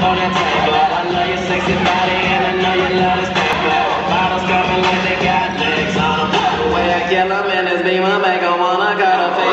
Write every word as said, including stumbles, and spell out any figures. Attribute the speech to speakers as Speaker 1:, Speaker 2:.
Speaker 1: on that table. I love your sexy body and I know you love this paper. Bottles coming like they got legs on them. The way I kill them in this beamer make 'em wanna cut a face.